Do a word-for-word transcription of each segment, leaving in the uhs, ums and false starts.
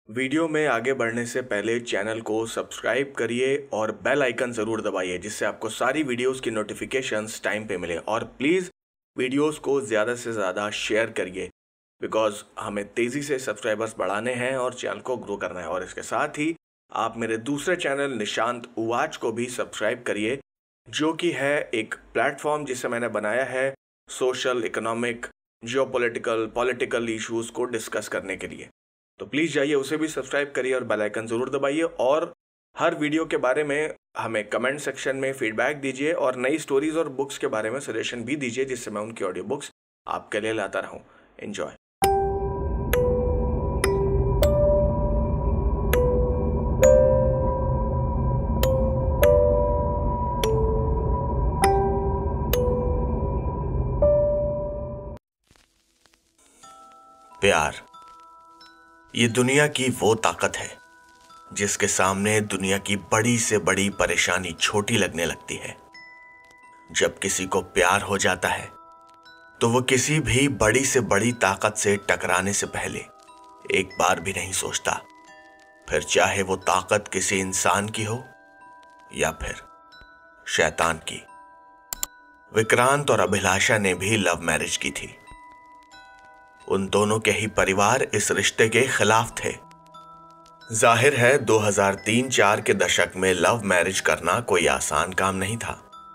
Video में आगे बढ़ने से पहले चैनल को सब्सक्राइब करिए और बेल आइकन ज़रूर दबाइए, जिससे आपको सारी वीडियोस की नोटिफिकेशंस टाइम पे मिले। और प्लीज़ वीडियोस को ज़्यादा से ज़्यादा शेयर करिए, बिकॉज हमें तेज़ी से सब्सक्राइबर्स बढ़ाने हैं और चैनल को ग्रो करना है। और इसके साथ ही आप मेरे दूसरे चैनल निशांत उवाच को भी सब्सक्राइब करिए, जो कि है एक प्लेटफॉर्म जिसे मैंने बनाया है social, economic, geopolitical, political issues को डिस्कस करने के लिए। तो प्लीज़ जाइए, उसे भी सब्सक्राइब करिए और बेल आइकन ज़रूर दबाइए। और हर वीडियो के बारे में हमें कमेंट सेक्शन में फीडबैक दीजिए और नई स्टोरीज और बुक्स के बारे में सजेशन भी दीजिए, जिससे मैं उनकी ऑडियो बुक्स आपके लिए लाता रहूं। एंजॉय। प्यार ये दुनिया की वो ताकत है जिसके सामने दुनिया की बड़ी से बड़ी परेशानी छोटी लगने लगती है। जब किसी को प्यार हो जाता है तो वो किसी भी बड़ी से बड़ी ताकत से टकराने से पहले एक बार भी नहीं सोचता, फिर चाहे वो ताकत किसी इंसान की हो या फिर शैतान की। विक्रांत और अभिलाषा ने भी लव मैरिज की थी। उन दोनों के ही परिवार इस रिश्ते के खिलाफ थे। जाहिर है दो हज़ार तीन चार के दशक में लव मैरिज करना कोई आसान काम नहीं था।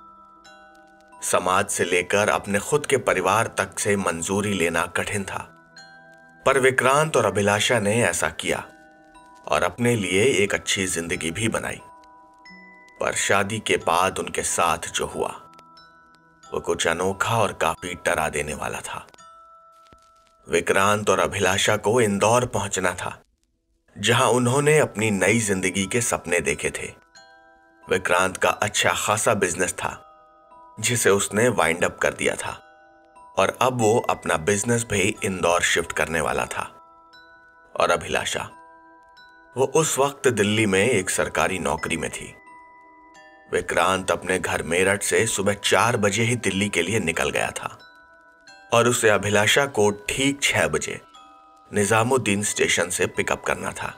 समाज से लेकर अपने खुद के परिवार तक से मंजूरी लेना कठिन था, पर विक्रांत और अभिलाषा ने ऐसा किया और अपने लिए एक अच्छी जिंदगी भी बनाई। पर शादी के बाद उनके साथ जो हुआ वो कुछ अनोखा और काफी डरा देने वाला था। विक्रांत और अभिलाषा को इंदौर पहुंचना था, जहां उन्होंने अपनी नई जिंदगी के सपने देखे थे। विक्रांत का अच्छा खासा बिजनेस था जिसे उसने वाइंड अप कर दिया था, और अब वो अपना बिजनेस भी इंदौर शिफ्ट करने वाला था। और अभिलाषा, वो उस वक्त दिल्ली में एक सरकारी नौकरी में थी। विक्रांत अपने घर मेरठ से सुबह चार बजे ही दिल्ली के लिए निकल गया था और उसे अभिलाषा को ठीक छह बजे निजामुद्दीन स्टेशन से पिकअप करना था।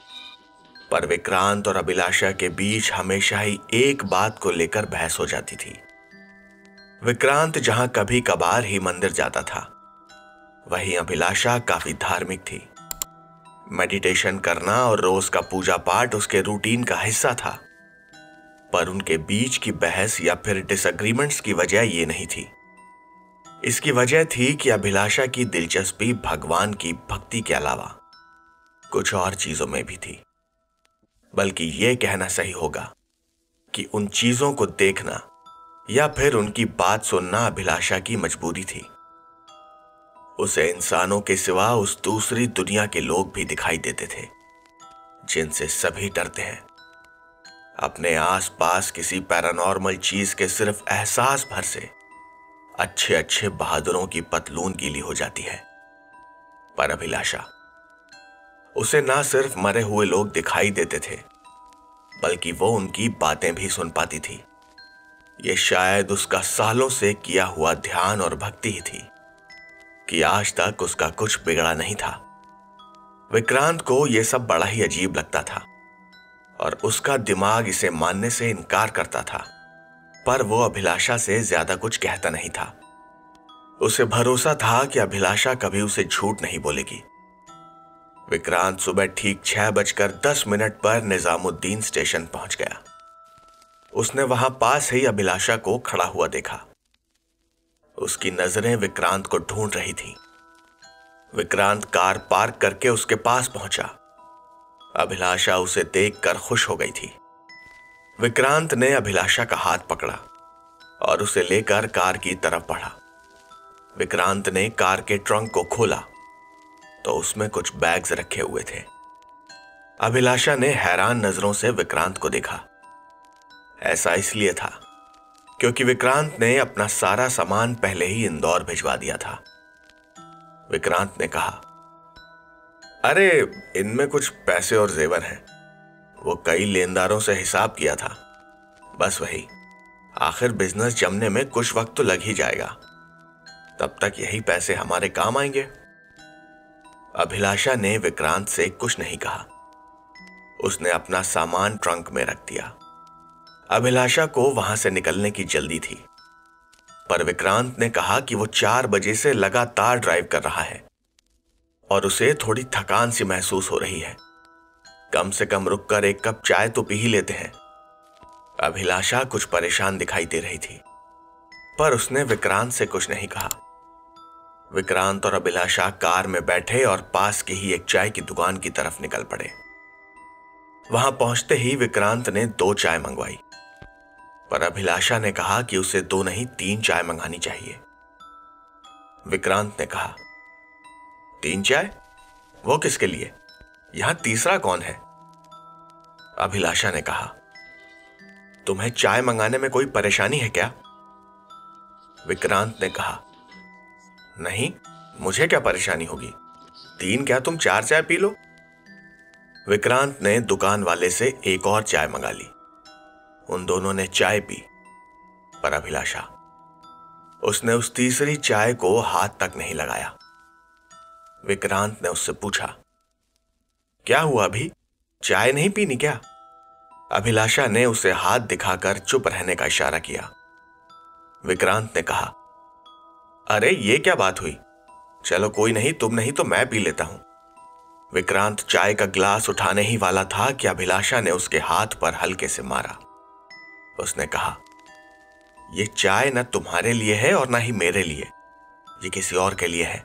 पर विक्रांत और अभिलाषा के बीच हमेशा ही एक बात को लेकर बहस हो जाती थी। विक्रांत जहां कभी कभार ही मंदिर जाता था, वहीं अभिलाषा काफी धार्मिक थी। मेडिटेशन करना और रोज का पूजा पाठ उसके रूटीन का हिस्सा था। पर उनके बीच की बहस या फिर डिसएग्रीमेंट्स की वजह ये नहीं थी। इसकी वजह थी कि अभिलाषा की दिलचस्पी भगवान की भक्ति के अलावा कुछ और चीजों में भी थी। बल्कि यह कहना सही होगा कि उन चीजों को देखना या फिर उनकी बात सुनना अभिलाषा की मजबूरी थी। उसे इंसानों के सिवा उस दूसरी दुनिया के लोग भी दिखाई देते थे जिनसे सभी डरते हैं। अपने आसपास किसी पैरानॉर्मल चीज के सिर्फ एहसास भर से अच्छे अच्छे बहादुरों की पतलून गीली हो जाती है। पर अभिलाषा, उसे ना सिर्फ मरे हुए लोग दिखाई देते थे, बल्कि वो उनकी बातें भी सुन पाती थी। ये शायद उसका सालों से किया हुआ ध्यान और भक्ति ही थी कि आज तक उसका कुछ बिगड़ा नहीं था। विक्रांत को यह सब बड़ा ही अजीब लगता था और उसका दिमाग इसे मानने से इनकार करता था, पर वो अभिलाषा से ज्यादा कुछ कहता नहीं था। उसे भरोसा था कि अभिलाषा कभी उसे झूठ नहीं बोलेगी। विक्रांत सुबह ठीक छह बजकर दस मिनट पर निजामुद्दीन स्टेशन पहुंच गया। उसने वहां पास ही अभिलाषा को खड़ा हुआ देखा। उसकी नजरें विक्रांत को ढूंढ रही थी। विक्रांत कार पार्क करके उसके पास पहुंचा। अभिलाषा उसे देखकर खुश हो गई थी। विक्रांत ने अभिलाषा का हाथ पकड़ा और उसे लेकर कार की तरफ बढ़ा। विक्रांत ने कार के ट्रंक को खोला तो उसमें कुछ बैग्स रखे हुए थे। अभिलाषा ने हैरान नजरों से विक्रांत को देखा। ऐसा इसलिए था क्योंकि विक्रांत ने अपना सारा सामान पहले ही इंदौर भिजवा दिया था। विक्रांत ने कहा, अरे इनमें कुछ पैसे और जेवर हैं। वो कई लेनदारों से हिसाब किया था, बस वही। आखिर बिजनेस जमने में कुछ वक्त तो लग ही जाएगा, तब तक यही पैसे हमारे काम आएंगे। अभिलाषा ने विक्रांत से कुछ नहीं कहा। उसने अपना सामान ट्रंक में रख दिया। अभिलाषा को वहां से निकलने की जल्दी थी, पर विक्रांत ने कहा कि वो चार बजे से लगातार ड्राइव कर रहा है और उसे थोड़ी थकान सी महसूस हो रही है। कम से कम रुककर एक कप चाय तो पी ही लेते हैं। अभिलाषा कुछ परेशान दिखाई दे रही थी, पर उसने विक्रांत से कुछ नहीं कहा। विक्रांत और अभिलाषा कार में बैठे और पास की ही एक चाय की दुकान की तरफ निकल पड़े। वहां पहुंचते ही विक्रांत ने दो चाय मंगवाई, पर अभिलाषा ने कहा कि उसे दो नहीं तीन चाय मंगानी चाहिए। विक्रांत ने कहा, तीन चाय? वो किसके लिए? यहां तीसरा कौन है? अभिलाषा ने कहा, तुम्हें चाय मंगाने में कोई परेशानी है क्या? विक्रांत ने कहा, नहीं, मुझे क्या परेशानी होगी, तीन क्या तुम चार चाय पी लो। विक्रांत ने दुकान वाले से एक और चाय मंगा ली। उन दोनों ने चाय पी, पर अभिलाषा, उसने उस तीसरी चाय को हाथ तक नहीं लगाया। विक्रांत ने उससे पूछा, क्या हुआ अभी, चाय नहीं पीनी क्या? अभिलाषा ने उसे हाथ दिखाकर चुप रहने का इशारा किया। विक्रांत ने कहा, अरे ये क्या बात हुई, चलो कोई नहीं, तुम नहीं तो मैं पी लेता हूं। विक्रांत चाय का ग्लास उठाने ही वाला था कि अभिलाषा ने उसके हाथ पर हल्के से मारा। उसने कहा, ये चाय न तुम्हारे लिए है और ना ही मेरे लिए, ये किसी और के लिए है।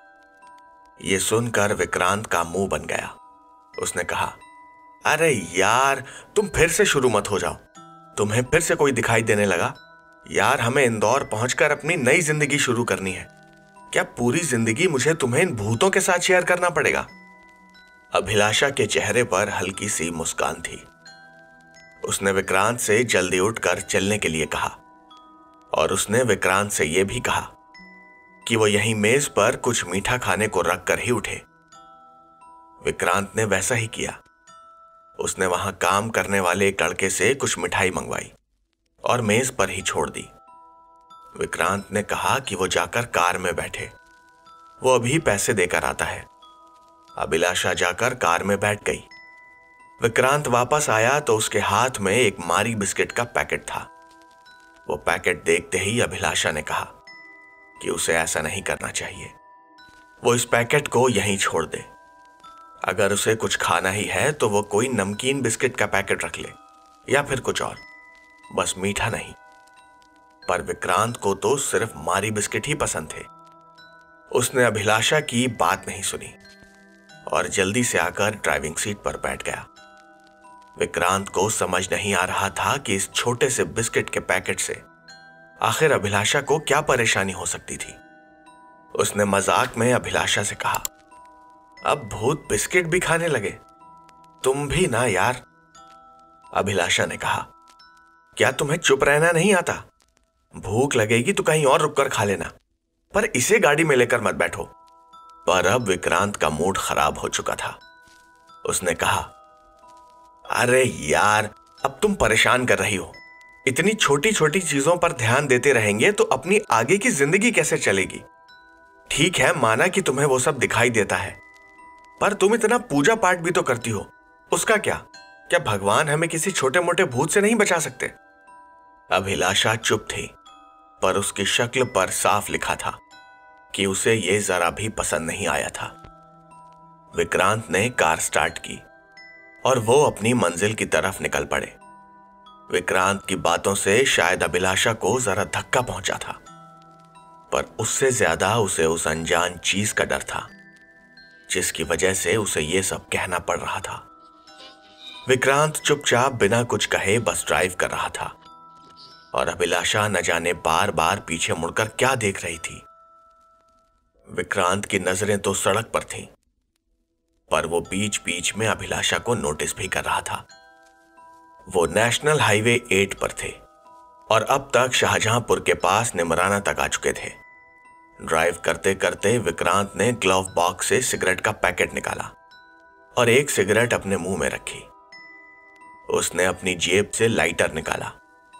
ये सुनकर विक्रांत का मुंह बन गया। उसने कहा, अरे यार, तुम फिर से शुरू मत हो जाओ, तुम्हें फिर से कोई दिखाई देने लगा? यार, हमें इंदौर पहुंचकर अपनी नई जिंदगी शुरू करनी है। क्या पूरी जिंदगी मुझे तुम्हें इन भूतों के साथ शेयर करना पड़ेगा? अभिलाषा के चेहरे पर हल्की सी मुस्कान थी। उसने विक्रांत से जल्दी उठकर चलने के लिए कहा और उसने विक्रांत से यह भी कहा कि वो यहीं मेज पर कुछ मीठा खाने को रख कर ही उठे। विक्रांत ने वैसा ही किया। उसने वहां काम करने वाले एक लड़के से कुछ मिठाई मंगवाई और मेज पर ही छोड़ दी। विक्रांत ने कहा कि वो जाकर कार में बैठे, वो अभी पैसे देकर आता है। अभिलाषा जाकर कार में बैठ गई। विक्रांत वापस आया तो उसके हाथ में एक मारी बिस्किट का पैकेट था। वो पैकेट देखते ही अभिलाषा ने कहा कि उसे ऐसा नहीं करना चाहिए, वो इस पैकेट को यहीं छोड़ दे। अगर उसे कुछ खाना ही है तो वो कोई नमकीन बिस्किट का पैकेट रख ले या फिर कुछ और, बस मीठा नहीं। पर विक्रांत को तो सिर्फ मारी बिस्किट ही पसंद थे। उसने अभिलाषा की बात नहीं सुनी और जल्दी से आकर ड्राइविंग सीट पर बैठ गया। विक्रांत को समझ नहीं आ रहा था कि इस छोटे से बिस्किट के पैकेट से आखिर अभिलाषा को क्या परेशानी हो सकती थी। उसने मजाक में अभिलाषा से कहा, अब भूत बिस्किट भी खाने लगे, तुम भी ना यार। अभिलाषा ने कहा, क्या तुम्हें चुप रहना नहीं आता? भूख लगेगी तो कहीं और रुककर खा लेना, पर इसे गाड़ी में लेकर मत बैठो। पर अब विक्रांत का मूड खराब हो चुका था। उसने कहा, अरे यार, अब तुम परेशान कर रही हो। इतनी छोटी छोटी चीजों पर ध्यान देते रहेंगे तो अपनी आगे की जिंदगी कैसे चलेगी? ठीक है, माना कि तुम्हें वो सब दिखाई देता है, पर तुम इतना पूजा पाठ भी तो करती हो, उसका क्या? क्या भगवान हमें किसी छोटे मोटे भूत से नहीं बचा सकते? अभिलाषा चुप थी, पर उसकी शक्ल पर साफ लिखा था कि उसे यह जरा भी पसंद नहीं आया था। विक्रांत ने कार स्टार्ट की और वो अपनी मंजिल की तरफ निकल पड़े। विक्रांत की बातों से शायद अभिलाषा को जरा धक्का पहुंचा था, पर उससे ज्यादा उसे उस अनजान चीज का डर था जिसकी वजह से उसे यह सब कहना पड़ रहा था। विक्रांत चुपचाप बिना कुछ कहे बस ड्राइव कर रहा था और अभिलाषा न जाने बार बार पीछे मुड़कर क्या देख रही थी। विक्रांत की नजरें तो सड़क पर थीं, पर वो बीच बीच में अभिलाषा को नोटिस भी कर रहा था। वो नेशनल हाईवे एट पर थे और अब तक शाहजहांपुर के पास निमराना तक आ चुके थे। ड्राइव करते करते विक्रांत ने ग्लव बॉक्स से सिगरेट का पैकेट निकाला और एक सिगरेट अपने मुंह में रखी। उसने अपनी जेब से लाइटर निकाला।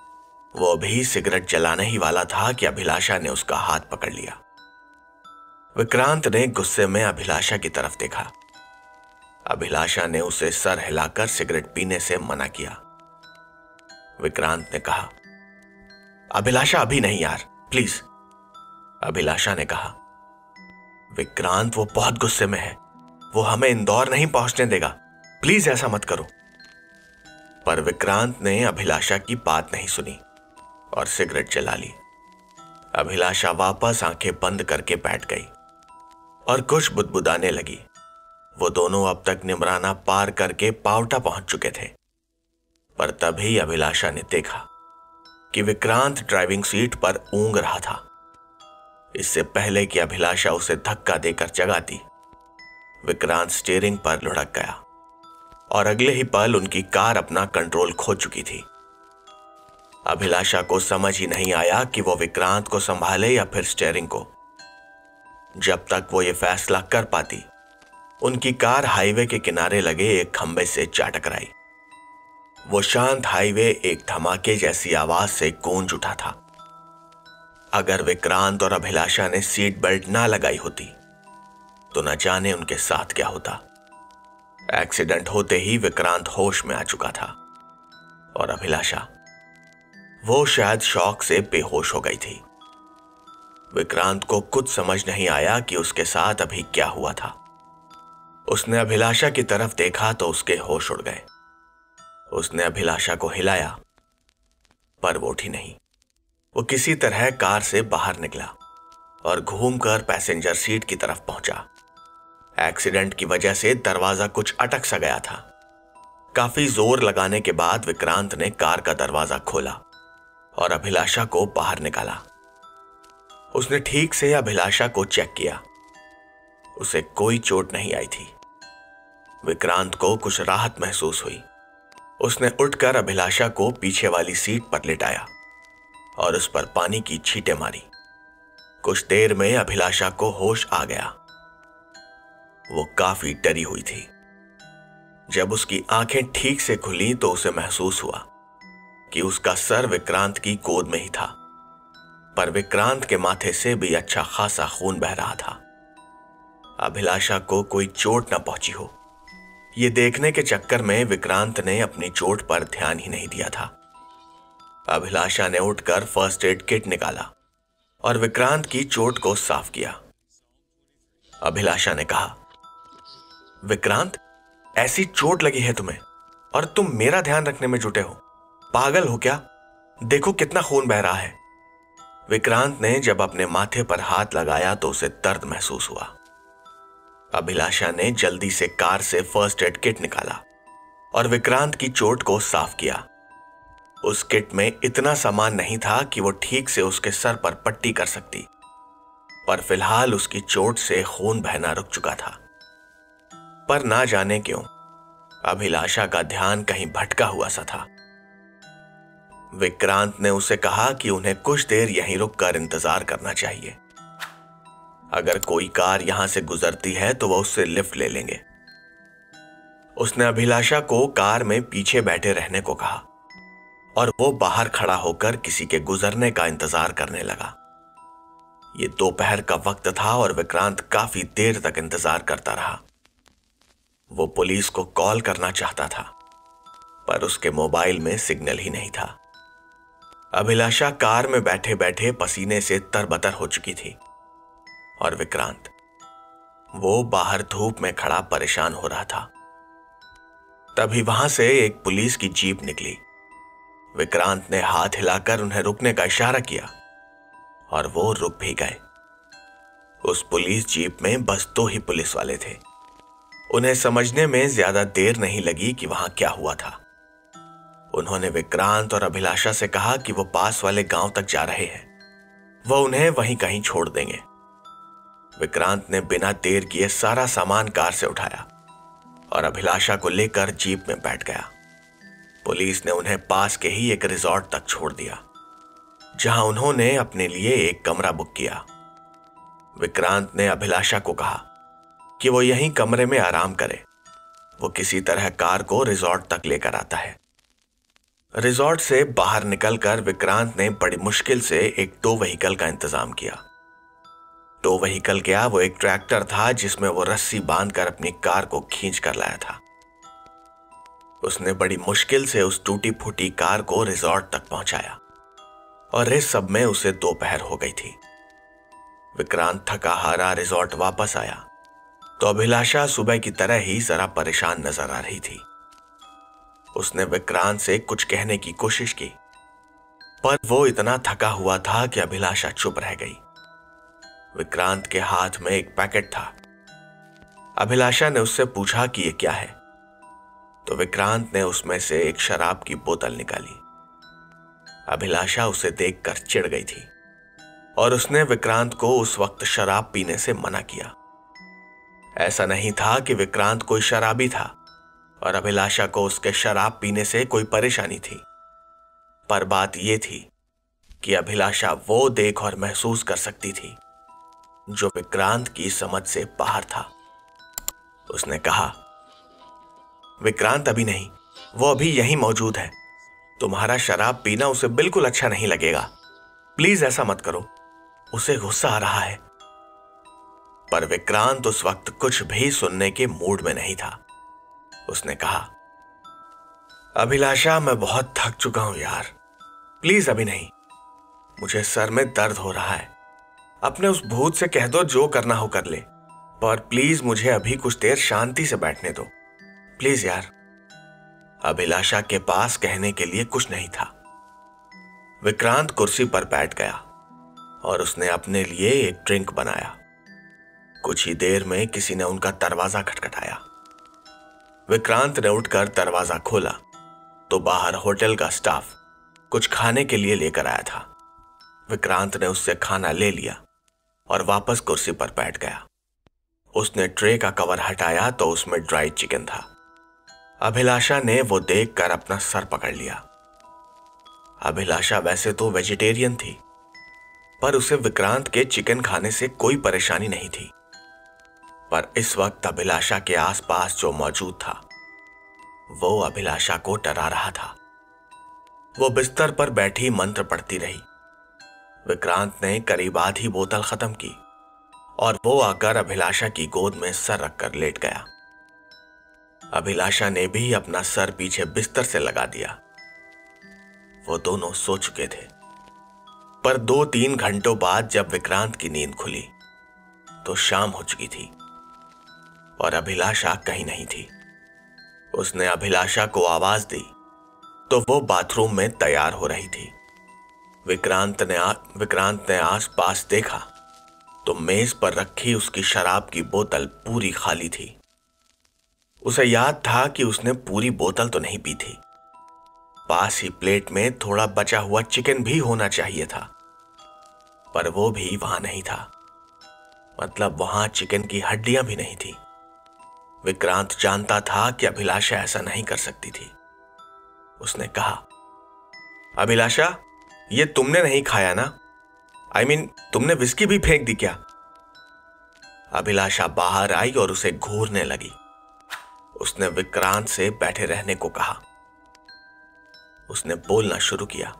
वो भी सिगरेट जलाने ही वाला था कि अभिलाषा ने उसका हाथ पकड़ लिया। विक्रांत ने गुस्से में अभिलाषा की तरफ देखा। अभिलाषा ने उसे सर हिलाकर सिगरेट पीने से मना किया। विक्रांत ने कहा, अभिलाषा अभी नहीं यार, प्लीज। अभिलाषा ने कहा, विक्रांत वो बहुत गुस्से में है, वो हमें इंदौर नहीं पहुंचने देगा, प्लीज ऐसा मत करो। पर विक्रांत ने अभिलाषा की बात नहीं सुनी और सिगरेट जला ली। अभिलाषा वापस आंखें बंद करके बैठ गई और कुछ बुदबुदाने लगी। वो दोनों अब तक निमराना पार करके पावटा पहुंच चुके थे, पर तभी अभिलाषा ने देखा कि विक्रांत ड्राइविंग सीट पर ऊंघ रहा था। इससे पहले कि अभिलाषा उसे धक्का देकर जगाती, विक्रांत स्टीयरिंग पर लुढ़क गया और अगले ही पल उनकी कार अपना कंट्रोल खो चुकी थी। अभिलाषा को समझ ही नहीं आया कि वो विक्रांत को संभाले या फिर स्टीयरिंग को। जब तक वो ये फैसला कर पाती, उनकी कार हाईवे के किनारे लगे एक खंबे से जा टकराई। वो शांत हाईवे एक धमाके जैसी आवाज से गूंज उठा था। अगर विक्रांत और अभिलाषा ने सीट बेल्ट ना लगाई होती तो न जाने उनके साथ क्या होता। एक्सीडेंट होते ही विक्रांत होश में आ चुका था और अभिलाषा, वो शायद शॉक से बेहोश हो गई थी। विक्रांत को कुछ समझ नहीं आया कि उसके साथ अभी क्या हुआ था। उसने अभिलाषा की तरफ देखा तो उसके होश उड़ गए। उसने अभिलाषा को हिलाया, पर वो उठी नहीं। वो किसी तरह कार से बाहर निकला और घूमकर पैसेंजर सीट की तरफ पहुंचा। एक्सीडेंट की वजह से दरवाजा कुछ अटक सा गया था। काफी जोर लगाने के बाद विक्रांत ने कार का दरवाजा खोला और अभिलाषा को बाहर निकाला। उसने ठीक से अभिलाषा को चेक किया। उसे कोई चोट नहीं आई थी। विक्रांत को कुछ राहत महसूस हुई। उसने उठकर अभिलाषा को पीछे वाली सीट पर लिटाया और उस पर पानी की छींटें मारी। कुछ देर में अभिलाषा को होश आ गया। वो काफी डरी हुई थी। जब उसकी आंखें ठीक से खुली तो उसे महसूस हुआ कि उसका सर विक्रांत की गोद में ही था, पर विक्रांत के माथे से भी अच्छा खासा खून बह रहा था। अभिलाषा को कोई चोट न पहुंची हो, ये देखने के चक्कर में विक्रांत ने अपनी चोट पर ध्यान ही नहीं दिया था। अभिलाषा ने उठकर फर्स्ट एड किट निकाला और विक्रांत की चोट को साफ किया। अभिलाषा ने कहा, विक्रांत, ऐसी चोट लगी है तुम्हें और तुम मेरा ध्यान रखने में जुटे हो, पागल हो क्या? देखो कितना खून बह रहा है। विक्रांत ने जब अपने माथे पर हाथ लगाया तो उसे दर्द महसूस हुआ। अभिलाषा ने जल्दी से कार से फर्स्ट एड किट निकाला और विक्रांत की चोट को साफ किया। उस किट में इतना सामान नहीं था कि वो ठीक से उसके सर पर पट्टी कर सकती, पर फिलहाल उसकी चोट से खून बहना रुक चुका था। पर ना जाने क्यों अभिलाषा का ध्यान कहीं भटका हुआ सा था। विक्रांत ने उसे कहा कि उन्हें कुछ देर यहीं रुककर इंतजार करना चाहिए। अगर कोई कार यहां से गुजरती है तो वह उससे लिफ्ट ले लेंगे। उसने अभिलाषा को कार में पीछे बैठे रहने को कहा और वो बाहर खड़ा होकर किसी के गुजरने का इंतजार करने लगा। ये दोपहर का वक्त था और विक्रांत काफी देर तक इंतजार करता रहा। वो पुलिस को कॉल करना चाहता था, पर उसके मोबाइल में सिग्नल ही नहीं था। अभिलाषा कार में बैठे बैठे पसीने से तरबतर हो चुकी थी और विक्रांत, वो बाहर धूप में खड़ा परेशान हो रहा था। तभी वहां से एक पुलिस की जीप निकली। विक्रांत ने हाथ हिलाकर उन्हें रुकने का इशारा किया और वो रुक भी गए। उस पुलिस जीप में बस दो ही पुलिस वाले थे। उन्हें समझने में ज्यादा देर नहीं लगी कि वहां क्या हुआ था। उन्होंने विक्रांत और अभिलाषा से कहा कि वो पास वाले गांव तक जा रहे हैं, वह उन्हें वहीं कहीं छोड़ देंगे। विक्रांत ने बिना देर किए सारा सामान कार से उठाया और अभिलाषा को लेकर जीप में बैठ गया। पुलिस ने उन्हें पास के ही एक रिजॉर्ट तक छोड़ दिया, जहां उन्होंने अपने लिए एक कमरा बुक किया। विक्रांत ने अभिलाषा को कहा कि वो यहीं कमरे में आराम करे। वो किसी तरह कार को रिजॉर्ट तक लेकर आता है। रिजॉर्ट से बाहर निकलकर विक्रांत ने बड़ी मुश्किल से एक दो व्हीकल का इंतजाम किया। तो व्हीकल क्या, वो एक ट्रैक्टर था जिसमें वो रस्सी बांधकर अपनी कार को खींच कर लाया था। उसने बड़ी मुश्किल से उस टूटी फूटी कार को रिजॉर्ट तक पहुंचाया और इस सब में उसे दोपहर हो गई थी। विक्रांत थका हारा रिजॉर्ट वापस आया तो अभिलाषा सुबह की तरह ही जरा परेशान नजर आ रही थी। उसने विक्रांत से कुछ कहने की कोशिश की, पर वो इतना थका हुआ था कि अभिलाषा चुप रह गई। विक्रांत के हाथ में एक पैकेट था। अभिलाषा ने उससे पूछा कि यह क्या है, तो विक्रांत ने उसमें से एक शराब की बोतल निकाली। अभिलाषा उसे देखकर चिढ़ गई थी और उसने विक्रांत को उस वक्त शराब पीने से मना किया। ऐसा नहीं था कि विक्रांत कोई शराबी था और अभिलाषा को उसके शराब पीने से कोई परेशानी थी, पर बात यह थी कि अभिलाषा वो देख और महसूस कर सकती थी जो विक्रांत की समझ से बाहर था। उसने कहा, विक्रांत अभी नहीं, वो अभी यहीं मौजूद है। तुम्हारा शराब पीना उसे बिल्कुल अच्छा नहीं लगेगा। प्लीज ऐसा मत करो, उसे गुस्सा आ रहा है। पर विक्रांत उस वक्त कुछ भी सुनने के मूड में नहीं था। उसने कहा, अभिलाषा मैं बहुत थक चुका हूं यार, प्लीज अभी नहीं, मुझे सर में दर्द हो रहा है। अपने उस भूत से कह दो जो करना हो कर ले, पर प्लीज मुझे अभी कुछ देर शांति से बैठने दो, प्लीज यार। अभिलाषा के पास कहने के लिए कुछ नहीं था। विक्रांत कुर्सी पर बैठ गया और उसने अपने लिए एक ड्रिंक बनाया। कुछ ही देर में किसी ने उनका दरवाजा खटखटाया। विक्रांत ने उठकर दरवाजा खोला तो बाहर होटल का स्टाफ कुछ खाने के लिए लेकर आया था। विक्रांत ने उससे खाना ले लिया और वापस कुर्सी पर बैठ गया। उसने ट्रे का कवर हटाया तो उसमें ड्राई चिकन था। अभिलाषा ने वो देखकर अपना सर पकड़ लिया। अभिलाषा वैसे तो वेजिटेरियन थी, पर उसे विक्रांत के चिकन खाने से कोई परेशानी नहीं थी। पर इस वक्त अभिलाषा के आसपास जो मौजूद था वो अभिलाषा को डरा रहा था। वो बिस्तर पर बैठी मंत्र पढ़ती रही। विक्रांत ने करीब आधी बोतल खत्म की और वो आकर अभिलाषा की गोद में सर रखकर लेट गया। अभिलाषा ने भी अपना सर पीछे बिस्तर से लगा दिया। वो दोनों सो चुके थे, पर दो तीन घंटों बाद जब विक्रांत की नींद खुली तो शाम हो चुकी थी और अभिलाषा कहीं नहीं थी। उसने अभिलाषा को आवाज दी तो वो बाथरूम में तैयार हो रही थी। विक्रांत ने आ, विक्रांत ने आसपास देखा तो मेज पर रखी उसकी शराब की बोतल पूरी खाली थी। उसे याद था कि उसने पूरी बोतल तो नहीं पी थी। पास ही प्लेट में थोड़ा बचा हुआ चिकन भी होना चाहिए था, पर वो भी वहां नहीं था। मतलब वहां चिकन की हड्डियां भी नहीं थी। विक्रांत जानता था कि अभिलाषा ऐसा नहीं कर सकती थी। उसने कहा, अभिलाषा, ये तुमने नहीं खाया ना? आई I मीन mean, तुमने विस्की भी फेंक दी क्या? अभिलाषा बाहर आई और उसे घूरने लगी। उसने विक्रांत से बैठे रहने को कहा। उसने बोलना शुरू किया,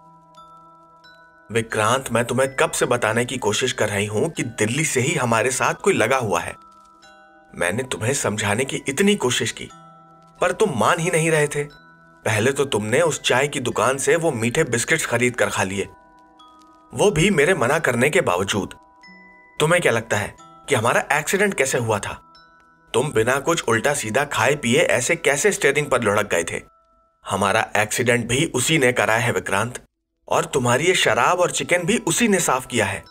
विक्रांत, मैं तुम्हें कब से बताने की कोशिश कर रही हूं कि दिल्ली से ही हमारे साथ कोई लगा हुआ है। मैंने तुम्हें समझाने की इतनी कोशिश की, पर तुम मान ही नहीं रहे थे। पहले तो तुमने उस चाय की दुकान से वो मीठे बिस्किट्स खरीद कर खा लिए, वो भी मेरे मना करने के बावजूद। तुम्हें क्या लगता है कि हमारा एक्सीडेंट कैसे हुआ था? तुम बिना कुछ उल्टा सीधा खाए पिए ऐसे कैसे स्टीयरिंग पर लुढ़क गए थे? हमारा एक्सीडेंट भी उसी ने कराया है विक्रांत, और तुम्हारी ये शराब और चिकन भी उसी ने साफ किया है।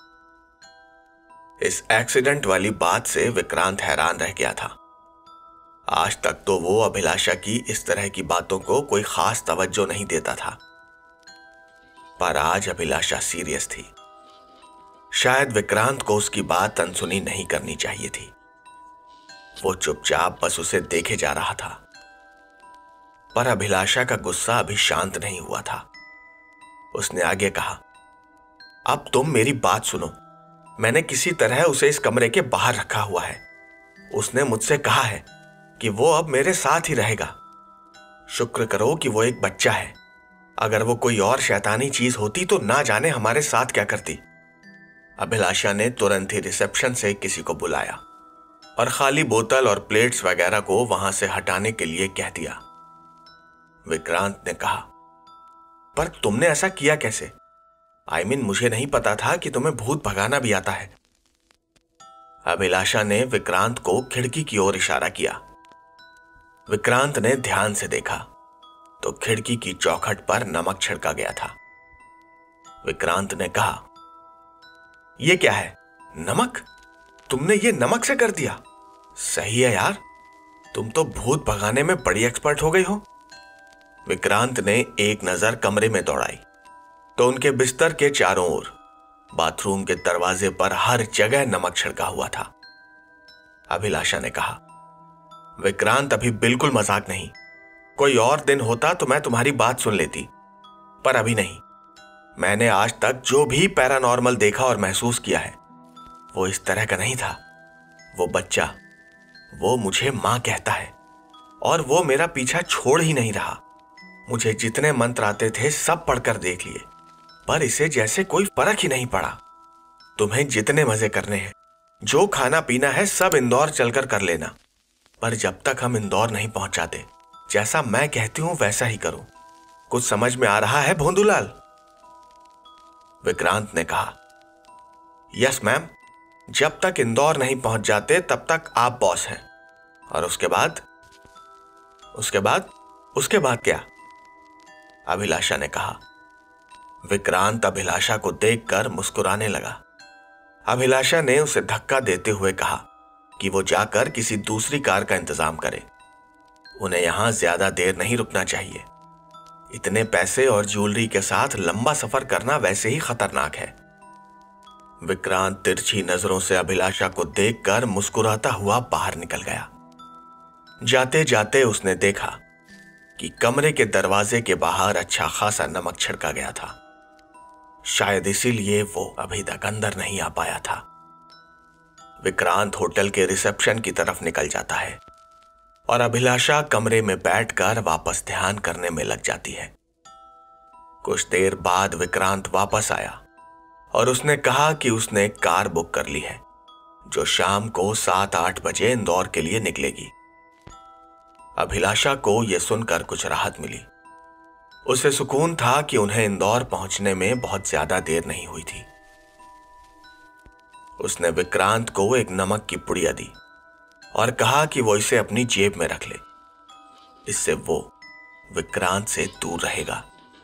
इस एक्सीडेंट वाली बात से विक्रांत हैरान रह गया था। आज तक तो वो अभिलाषा की इस तरह की बातों को कोई खास तवज्जो नहीं देता था, पर आज अभिलाषा सीरियस थी। शायद विक्रांत को उसकी बात अनसुनी नहीं करनी चाहिए थी। वो चुपचाप बस उसे देखे जा रहा था, पर अभिलाषा का गुस्सा अभी शांत नहीं हुआ था। उसने आगे कहा, अब तुम मेरी बात सुनो। मैंने किसी तरह उसे इस कमरे के बाहर रखा हुआ है। उसने मुझसे कहा है कि वो अब मेरे साथ ही रहेगा। शुक्र करो कि वो एक बच्चा है। अगर वो कोई और शैतानी चीज होती तो ना जाने हमारे साथ क्या करती। अभिलाषा ने तुरंत ही रिसेप्शन से किसी को बुलाया और खाली बोतल और प्लेट्स वगैरह को वहां से हटाने के लिए कह दिया। विक्रांत ने कहा, पर तुमने ऐसा किया कैसे? आई I मीन mean, मुझे नहीं पता था कि तुम्हें भूत भगाना भी आता है। अभिलाषा ने विक्रांत को खिड़की की ओर इशारा किया। विक्रांत ने ध्यान से देखा तो खिड़की की चौखट पर नमक छिड़का गया था। विक्रांत ने कहा, यह क्या है? नमक? तुमने ये नमक से कर दिया? सही है यार, तुम तो भूत भगाने में बड़ी एक्सपर्ट हो गई हो। विक्रांत ने एक नजर कमरे में दौड़ाई तो उनके बिस्तर के चारों ओर, बाथरूम के दरवाजे पर हर जगह नमक छिड़का हुआ था। अभिलाषा ने कहा, विक्रांत अभी बिल्कुल मजाक नहीं। कोई और दिन होता तो मैं तुम्हारी बात सुन लेती, पर अभी नहीं। मैंने आज तक जो भी पैरानॉर्मल देखा और महसूस किया है वो इस तरह का नहीं था। वो बच्चा, वो मुझे मां कहता है और वो मेरा पीछा छोड़ ही नहीं रहा। मुझे जितने मंत्र आते थे सब पढ़कर देख लिए, पर इसे जैसे कोई फर्क ही नहीं पड़ा। तुम्हें जितने मजे करने हैं, जो खाना पीना है, सब इंदौर चलकर कर लेना, पर जब तक हम इंदौर नहीं पहुंच जाते, जैसा मैं कहती हूं वैसा ही करो। कुछ समझ में आ रहा है भोंदूलाल? विक्रांत ने कहा, यस मैम। जब तक इंदौर नहीं पहुंच जाते तब तक आप बॉस हैं। और उसके बाद? उसके बाद उसके बाद क्या? अभिलाषा ने कहा। विक्रांत अभिलाषा को देखकर मुस्कुराने लगा। अभिलाषा ने उसे धक्का देते हुए कहा कि वो जाकर किसी दूसरी कार का इंतजाम करे। उन्हें यहां ज्यादा देर नहीं रुकना चाहिए। इतने पैसे और ज्वेलरी के साथ लंबा सफर करना वैसे ही खतरनाक है। विक्रांत तिरछी नजरों से अभिलाषा को देखकर मुस्कुराता हुआ बाहर निकल गया। जाते जाते उसने देखा कि कमरे के दरवाजे के बाहर अच्छा खासा नमक छिड़का गया था। शायद इसीलिए वो अभी तक अंदर नहीं आ पाया था। विक्रांत होटल के रिसेप्शन की तरफ निकल जाता है और अभिलाषा कमरे में बैठकर वापस ध्यान करने में लग जाती है। कुछ देर बाद विक्रांत वापस आया और उसने कहा कि उसने कार बुक कर ली है, जो शाम को सात आठ बजे इंदौर के लिए निकलेगी। अभिलाषा को यह सुनकर कुछ राहत मिली। उसे सुकून था कि उन्हें इंदौर पहुंचने में बहुत ज्यादा देर नहीं हुई थी। उसने विक्रांत को एक नमक की पुड़िया दी और कहा कि वो इसे अपनी जेब में रख ले। इससे वो विक्रांत से दूर रहेगा।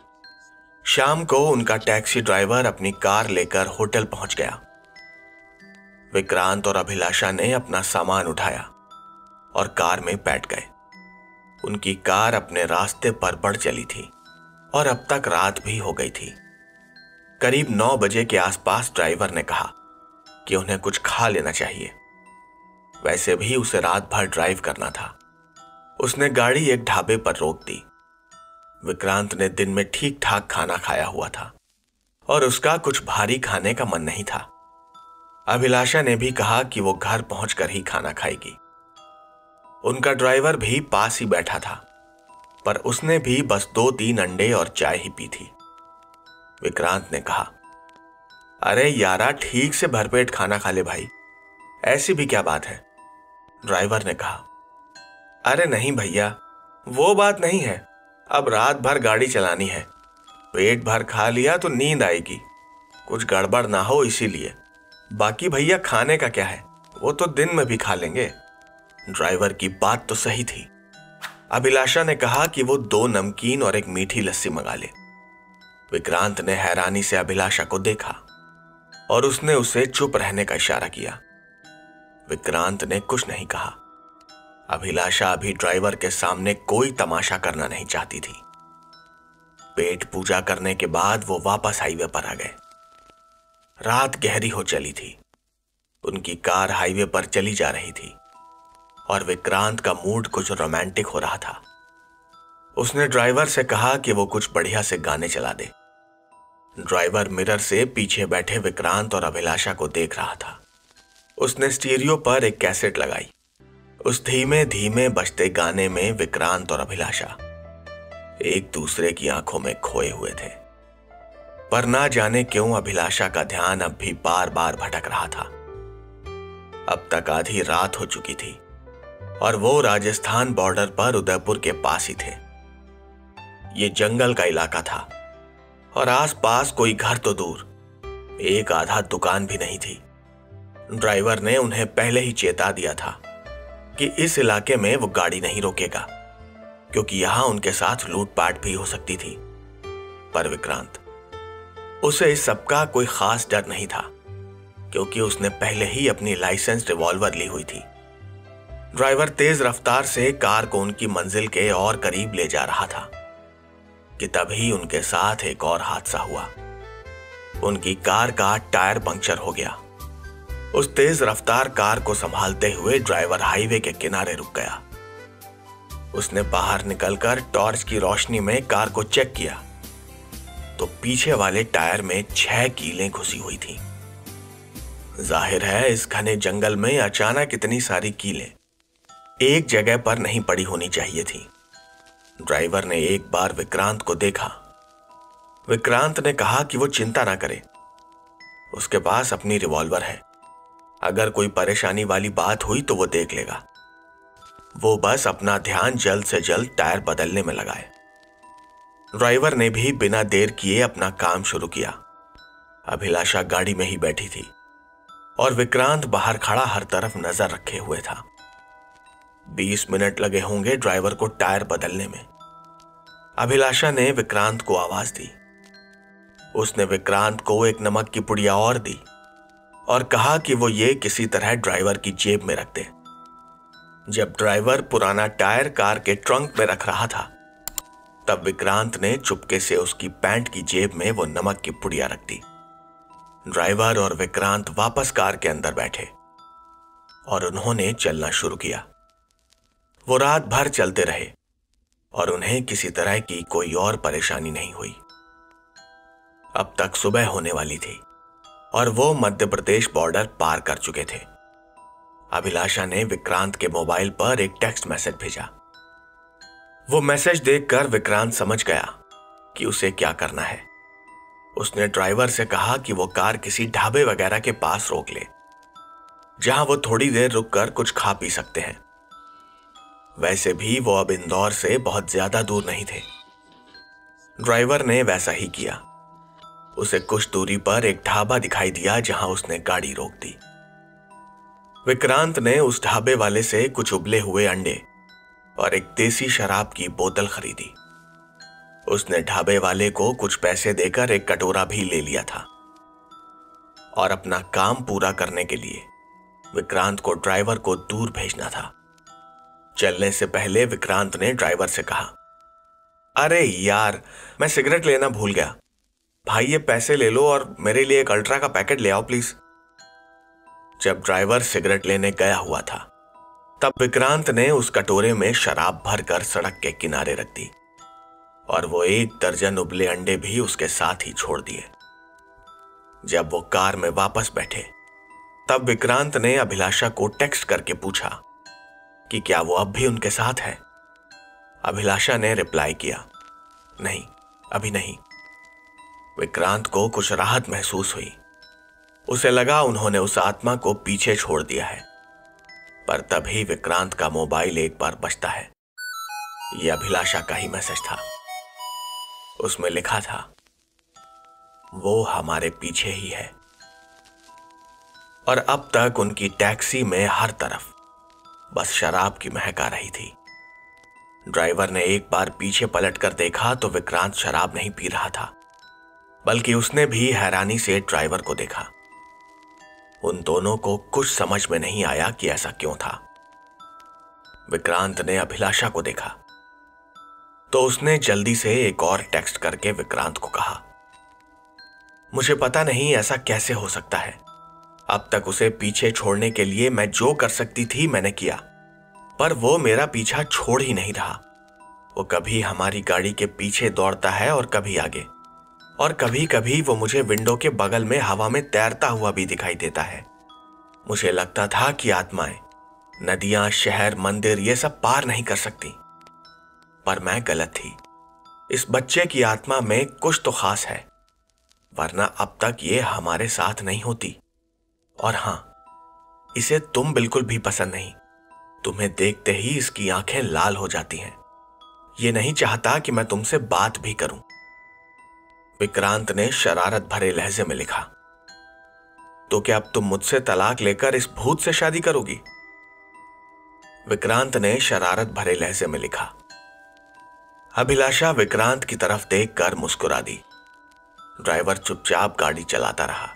शाम को उनका टैक्सी ड्राइवर अपनी कार लेकर होटल पहुंच गया। विक्रांत और अभिलाषा ने अपना सामान उठाया और कार में बैठ गए। उनकी कार अपने रास्ते पर बढ़ चली थी और अब तक रात भी हो गई थी। करीब नौ बजे के आसपास ड्राइवर ने कहा कि उन्हें कुछ खा लेना चाहिए। वैसे भी उसे रात भर ड्राइव करना था। उसने गाड़ी एक ढाबे पर रोक दी। विक्रांत ने दिन में ठीक ठाक खाना खाया हुआ था और उसका कुछ भारी खाने का मन नहीं था। अभिलाषा ने भी कहा कि वो घर पहुंचकर ही खाना खाएगी। उनका ड्राइवर भी पास ही बैठा था, पर उसने भी बस दो तीन अंडे और चाय ही पी थी। विक्रांत ने कहा, अरे यारा, ठीक से भरपेट खाना खा ले भाई, ऐसी भी क्या बात है? ड्राइवर ने कहा, अरे नहीं भैया, वो बात नहीं है। अब रात भर गाड़ी चलानी है, पेट भर खा लिया तो नींद आएगी, कुछ गड़बड़ ना हो इसीलिए। बाकी भैया खाने का क्या है, वो तो दिन में भी खा लेंगे। ड्राइवर की बात तो सही थी। अभिलाषा ने कहा कि वो दो नमकीन और एक मीठी लस्सी मंगा ले। विक्रांत ने हैरानी से अभिलाषा को देखा और उसने उसे चुप रहने का इशारा किया। विक्रांत ने कुछ नहीं कहा। अभिलाषा अभी ड्राइवर के सामने कोई तमाशा करना नहीं चाहती थी। पेट पूजा करने के बाद वो वापस हाईवे पर आ गए। रात गहरी हो चली थी। उनकी कार हाईवे पर चली जा रही थी और विक्रांत का मूड कुछ रोमांटिक हो रहा था। उसने ड्राइवर से कहा कि वो कुछ बढ़िया से गाने चला दे। ड्राइवर मिरर से पीछे बैठे विक्रांत और अभिलाषा को देख रहा था। उसने स्टीरियो पर एक कैसेट लगाई। उस धीमे धीमे बजते गाने में विक्रांत और अभिलाषा एक दूसरे की आंखों में खोए हुए थे। पर ना जाने क्यों अभिलाषा का ध्यान अब भी बार बार भटक रहा था। अब तक आधी रात हो चुकी थी और वो राजस्थान बॉर्डर पर उदयपुर के पास ही थे। ये जंगल का इलाका था और आसपास कोई घर तो दूर, एक आधा दुकान भी नहीं थी। ड्राइवर ने उन्हें पहले ही चेता दिया था कि इस इलाके में वो गाड़ी नहीं रोकेगा, क्योंकि यहां उनके साथ लूटपाट भी हो सकती थी। पर विक्रांत, उसे इस सबका कोई खास डर नहीं था, क्योंकि उसने पहले ही अपनी लाइसेंस रिवॉल्वर ली हुई थी। ड्राइवर तेज रफ्तार से कार को उनकी मंजिल के और करीब ले जा रहा था कि तभी उनके साथ एक और हादसा हुआ। उनकी कार का टायर पंक्चर हो गया। उस तेज रफ्तार कार को संभालते हुए ड्राइवर हाईवे के किनारे रुक गया। उसने बाहर निकलकर टॉर्च की रोशनी में कार को चेक किया तो पीछे वाले टायर में छह कीलें घुसी हुई थी। जाहिर है इस घने जंगल में अचानक इतनी सारी कीलें एक जगह पर नहीं पड़ी होनी चाहिए थी। ड्राइवर ने एक बार विक्रांत को देखा। विक्रांत ने कहा कि वो चिंता ना करे, उसके पास अपनी रिवॉल्वर है। अगर कोई परेशानी वाली बात हुई तो वो देख लेगा। वो बस अपना ध्यान जल्द से जल्द टायर बदलने में लगाए। ड्राइवर ने भी बिना देर किए अपना काम शुरू किया। अभिलाषा गाड़ी में ही बैठी थी और विक्रांत बाहर खड़ा हर तरफ नजर रखे हुए था। बीस मिनट लगे होंगे ड्राइवर को टायर बदलने में। अभिलाषा ने विक्रांत को आवाज दी। उसने विक्रांत को एक नमक की पुड़िया और दी और कहा कि वो ये किसी तरह ड्राइवर की जेब में रख दे। जब ड्राइवर पुराना टायर कार के ट्रंक में रख रहा था, तब विक्रांत ने चुपके से उसकी पैंट की जेब में वो नमक की पुड़िया रख दी। ड्राइवर और विक्रांत वापस कार के अंदर बैठे और उन्होंने चलना शुरू किया। वो रात भर चलते रहे और उन्हें किसी तरह की कोई और परेशानी नहीं हुई। अब तक सुबह होने वाली थी और वो मध्य प्रदेश बॉर्डर पार कर चुके थे। अभिलाषा ने विक्रांत के मोबाइल पर एक टेक्स्ट मैसेज भेजा। वो मैसेज देखकर विक्रांत समझ गया कि उसे क्या करना है। उसने ड्राइवर से कहा कि वो कार किसी ढाबे वगैरह के पास रोक ले, जहां वो थोड़ी देर रुककर कुछ खा पी सकते हैं। वैसे भी वो अब इंदौर से बहुत ज्यादा दूर नहीं थे। ड्राइवर ने वैसा ही किया। उसे कुछ दूरी पर एक ढाबा दिखाई दिया जहां उसने गाड़ी रोक दी। विक्रांत ने उस ढाबे वाले से कुछ उबले हुए अंडे और एक देसी शराब की बोतल खरीदी। उसने ढाबे वाले को कुछ पैसे देकर एक कटोरा भी ले लिया था और अपना काम पूरा करने के लिए विक्रांत को ड्राइवर को दूर भेजना था। चलने से पहले विक्रांत ने ड्राइवर से कहा, अरे यार, मैं सिगरेट लेना भूल गया। भाई ये पैसे ले लो और मेरे लिए एक अल्ट्रा का पैकेट ले आओ प्लीज। जब ड्राइवर सिगरेट लेने गया हुआ था, तब विक्रांत ने उस कटोरे में शराब भरकर सड़क के किनारे रख दी और वो एक दर्जन उबले अंडे भी उसके साथ ही छोड़ दिए। जब वो कार में वापस बैठे, तब विक्रांत ने अभिलाषा को टेक्स्ट करके पूछा कि क्या वो अब भी उनके साथ है। अभिलाषा ने रिप्लाई किया, नहीं, अभी नहीं। विक्रांत को कुछ राहत महसूस हुई। उसे लगा उन्होंने उस आत्मा को पीछे छोड़ दिया है। पर तभी विक्रांत का मोबाइल एक बार बजता है। यह अभिलाषा का ही मैसेज था। उसमें लिखा था, वो हमारे पीछे ही है। और अब तक उनकी टैक्सी में हर तरफ बस शराब की महक आ रही थी। ड्राइवर ने एक बार पीछे पलटकर देखा तो विक्रांत शराब नहीं पी रहा था, बल्कि उसने भी हैरानी से ड्राइवर को देखा। उन दोनों को कुछ समझ में नहीं आया कि ऐसा क्यों था। विक्रांत ने अभिलाषा को देखा तो उसने जल्दी से एक और टेक्स्ट करके विक्रांत को कहा, मुझे पता नहीं ऐसा कैसे हो सकता है। अब तक उसे पीछे छोड़ने के लिए मैं जो कर सकती थी मैंने किया, पर वो मेरा पीछा छोड़ ही नहीं रहा। वो कभी हमारी गाड़ी के पीछे दौड़ता है और कभी आगे, और कभी कभी वो मुझे विंडो के बगल में हवा में तैरता हुआ भी दिखाई देता है। मुझे लगता था कि आत्माएं नदियां, शहर, मंदिर ये सब पार नहीं कर सकती, पर मैं गलत थी। इस बच्चे की आत्मा में कुछ तो खास है वरना अब तक ये हमारे साथ नहीं होती। और हां, इसे तुम बिल्कुल भी पसंद नहीं। तुम्हें देखते ही इसकी आंखें लाल हो जाती हैं। ये नहीं चाहता कि मैं तुमसे बात भी करूं। विक्रांत ने शरारत भरे लहजे में लिखा। तो क्या अब तुम मुझसे तलाक लेकर इस भूत से शादी करोगी? विक्रांत ने शरारत भरे लहजे में लिखा। अभिलाषा विक्रांत की तरफ देखकर मुस्कुरा दी। ड्राइवर चुपचाप गाड़ी चलाता रहा।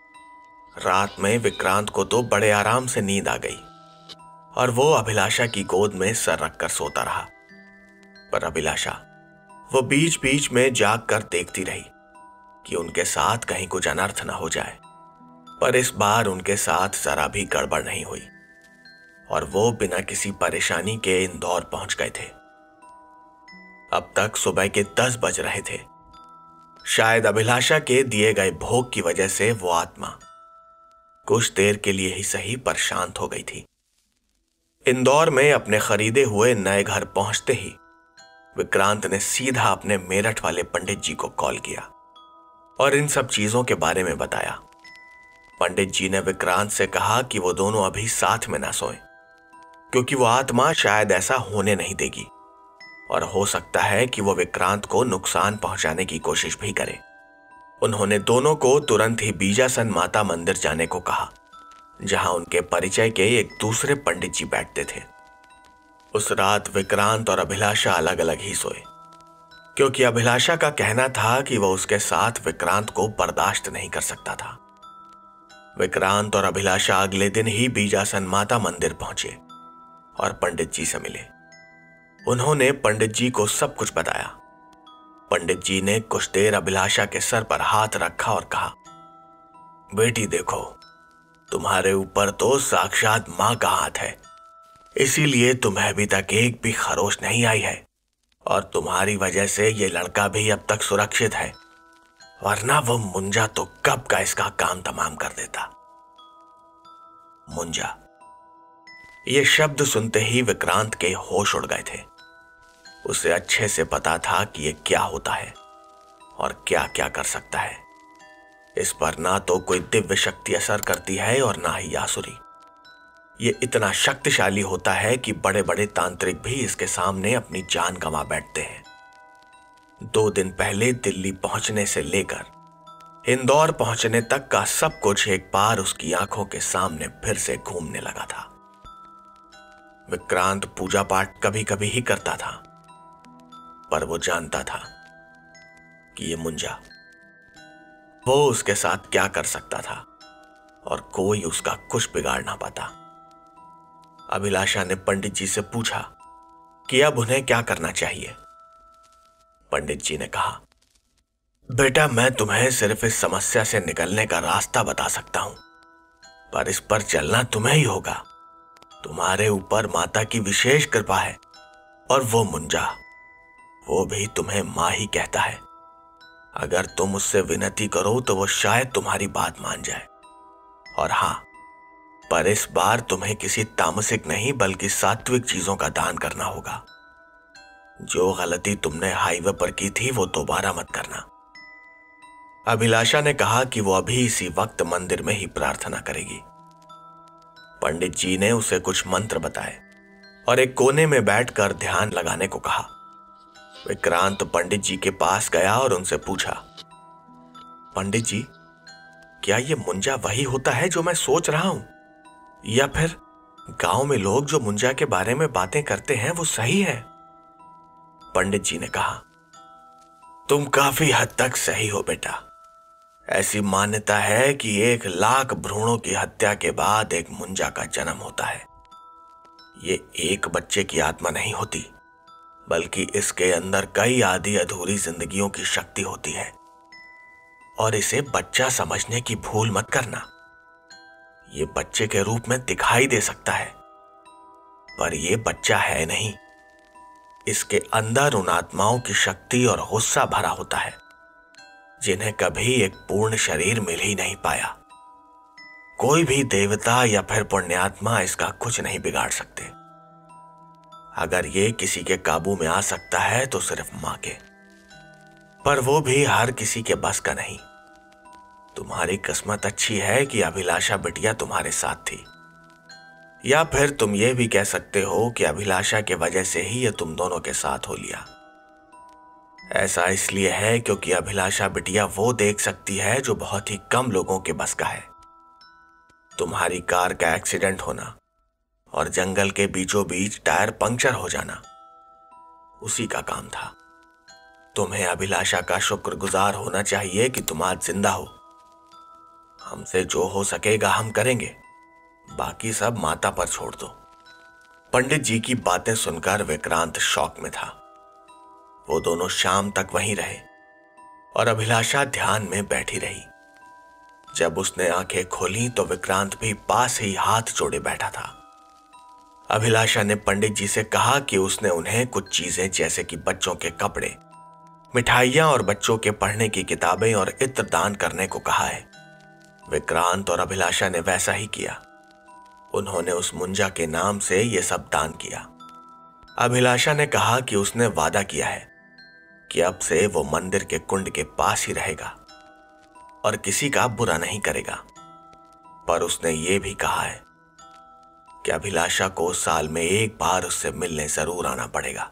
रात में विक्रांत को तो बड़े आराम से नींद आ गई और वो अभिलाषा की गोद में सर रखकर सोता रहा। पर अभिलाषा वो बीच बीच में जाग कर देखती रही कि उनके साथ कहीं कुछ अनर्थ न हो जाए। पर इस बार उनके साथ जरा भी गड़बड़ नहीं हुई और वो बिना किसी परेशानी के इंदौर पहुंच गए थे। अब तक सुबह के दस बज रहे थे। शायद अभिलाषा के दिए गए भोग की वजह से वो आत्मा कुछ देर के लिए ही सही पर शांत हो गई थी। इंदौर में अपने खरीदे हुए नए घर पहुंचते ही विक्रांत ने सीधा अपने मेरठ वाले पंडित जी को कॉल किया और इन सब चीजों के बारे में बताया। पंडित जी ने विक्रांत से कहा कि वो दोनों अभी साथ में ना सोएं, क्योंकि वो आत्मा शायद ऐसा होने नहीं देगी और हो सकता है कि वो विक्रांत को नुकसान पहुंचाने की कोशिश भी करे। उन्होंने दोनों को तुरंत ही बीजासन माता मंदिर जाने को कहा, जहां उनके परिचय के एक दूसरे पंडित जी बैठते थे। उस रात विक्रांत और अभिलाषा अलग अलग ही सोए, क्योंकि अभिलाषा का कहना था कि वह उसके साथ विक्रांत को बर्दाश्त नहीं कर सकता था। विक्रांत और अभिलाषा अगले दिन ही बीजासन माता मंदिर पहुंचे और पंडित जी से मिले। उन्होंने पंडित जी को सब कुछ बताया। पंडित जी ने कुछ देर अभिलाषा के सर पर हाथ रखा और कहा, बेटी देखो, तुम्हारे ऊपर तो साक्षात मां का हाथ है, इसीलिए तुम्हें अभी तक एक भी खरोश नहीं आई है और तुम्हारी वजह से ये लड़का भी अब तक सुरक्षित है, वरना वो मुंजा तो कब का इसका काम तमाम कर देता। मुंजा, ये शब्द सुनते ही विक्रांत के होश उड़ गए थे। उसे अच्छे से पता था कि ये क्या होता है और क्या क्या कर सकता है। इस पर ना तो कोई दिव्य शक्ति असर करती है और ना ही आसुरी। ये इतना शक्तिशाली होता है कि बड़े बड़े तांत्रिक भी इसके सामने अपनी जान गंवा बैठते हैं। दो दिन पहले दिल्ली पहुंचने से लेकर इंदौर पहुंचने तक का सब कुछ एक बार उसकी आंखों के सामने फिर से घूमने लगा था। विक्रांत पूजा पाठ कभी कभी ही करता था, पर वो जानता था कि ये मुंजा, वो उसके साथ क्या कर सकता था और कोई उसका कुछ बिगाड़ ना पाता। अभिलाषा ने पंडित जी से पूछा कि अब उन्हें क्या करना चाहिए। पंडित जी ने कहा, बेटा, मैं तुम्हें सिर्फ इस समस्या से निकलने का रास्ता बता सकता हूं, पर इस पर चलना तुम्हें ही होगा। तुम्हारे ऊपर माता की विशेष कृपा है और वो मुंजा, वो भी तुम्हें मां ही कहता है। अगर तुम उससे विनती करो तो वो शायद तुम्हारी बात मान जाए। और हां, पर इस बार तुम्हें किसी तामसिक नहीं बल्कि सात्विक चीजों का दान करना होगा। जो गलती तुमने हाईवे पर की थी वो दोबारा मत करना। अभिलाषा ने कहा कि वो अभी इसी वक्त मंदिर में ही प्रार्थना करेगी। पंडित जी ने उसे कुछ मंत्र बताए और एक कोने में बैठकर ध्यान लगाने को कहा। विक्रांत पंडित जी के पास गया और उनसे पूछा, पंडित जी, क्या ये मुंजा वही होता है जो मैं सोच रहा हूं, या फिर गांव में लोग जो मुंजा के बारे में बातें करते हैं वो सही है? पंडित जी ने कहा, तुम काफी हद तक सही हो बेटा। ऐसी मान्यता है कि एक लाख भ्रूणों की हत्या के बाद एक मुंजा का जन्म होता है। ये एक बच्चे की आत्मा नहीं होती, बल्कि इसके अंदर कई आधी अधूरी जिंदगियों की शक्ति होती है। और इसे बच्चा समझने की भूल मत करना। ये बच्चे के रूप में दिखाई दे सकता है, पर यह बच्चा है नहीं। इसके अंदर उन आत्माओं की शक्ति और गुस्सा भरा होता है जिन्हें कभी एक पूर्ण शरीर मिल ही नहीं पाया। कोई भी देवता या फिर पुण्यात्मा इसका कुछ नहीं बिगाड़ सकते। अगर ये किसी के काबू में आ सकता है तो सिर्फ मां के, पर वो भी हर किसी के बस का नहीं। तुम्हारी किस्मत अच्छी है कि अभिलाषा बिटिया तुम्हारे साथ थी, या फिर तुम ये भी कह सकते हो कि अभिलाषा के वजह से ही ये तुम दोनों के साथ हो लिया। ऐसा इसलिए है क्योंकि अभिलाषा बिटिया वो देख सकती है जो बहुत ही कम लोगों के बस का है। तुम्हारी कार का एक्सीडेंट होना और जंगल के बीचों बीच टायर पंक्चर हो जाना उसी का काम था। तुम्हें अभिलाषा का शुक्रगुजार होना चाहिए कि तुम आज जिंदा हो। हमसे जो हो सकेगा हम करेंगे, बाकी सब माता पर छोड़ दो। पंडित जी की बातें सुनकर विक्रांत शॉक में था। वो दोनों शाम तक वहीं रहे और अभिलाषा ध्यान में बैठी रही। जब उसने आंखें खोली तो विक्रांत भी पास ही हाथ जोड़े बैठा था। अभिलाषा ने पंडित जी से कहा कि उसने उन्हें कुछ चीजें जैसे कि बच्चों के कपड़े, मिठाइयां और बच्चों के पढ़ने की किताबें और इत्र दान करने को कहा है। विक्रांत और अभिलाषा ने वैसा ही किया। उन्होंने उस मुंजा के नाम से यह सब दान किया। अभिलाषा ने कहा कि उसने वादा किया है कि अब से वो मंदिर के कुंड के पास ही रहेगा और किसी का बुरा नहीं करेगा। पर उसने ये भी कहा है कि अभिलाषा को साल में एक बार उससे मिलने जरूर आना पड़ेगा।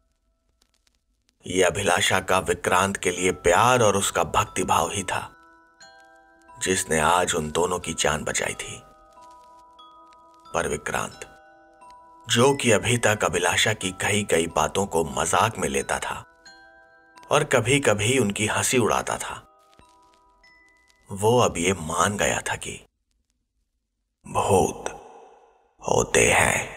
यह अभिलाषा का विक्रांत के लिए प्यार और उसका भक्तिभाव ही था जिसने आज उन दोनों की जान बचाई थी। पर विक्रांत, जो कि अभी तक अभिलाषा की कही गई बातों को मजाक में लेता था और कभी कभी उनकी हंसी उड़ाता था, वो अब ये मान गया था कि भूत होते हैं।